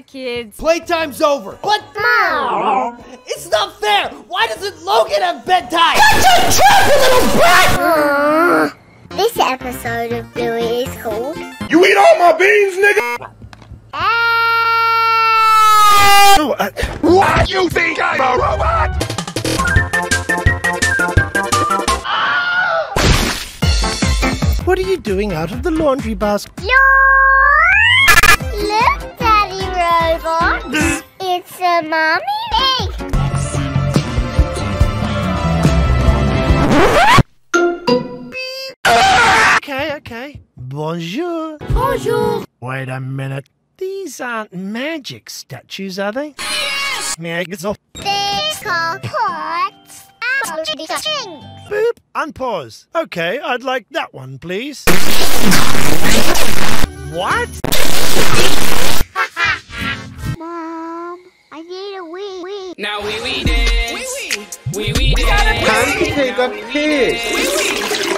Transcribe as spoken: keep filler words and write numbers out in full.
Bye, kids. Playtime's over. But Mom, it's not fair. Why doesn't Logan have bedtime? That's a trap, you little brat! This episode of Bluey is called You Eat All My Beans, nigga! Oh, uh, what? You think I'm a robot? What are you doing out of the laundry basket? Look, Daddy Robot. It's a mommy pig. Okay, okay. Bonjour. Bonjour. Wait a minute. These aren't magic statues, are they? Yes! Maggots off. They're called pots. Strings. Boop. Unpause. Okay, I'd like that one, please. What? Mom, I need a wee wee. Now we we dance. We we. We we dance. Time to take a piss.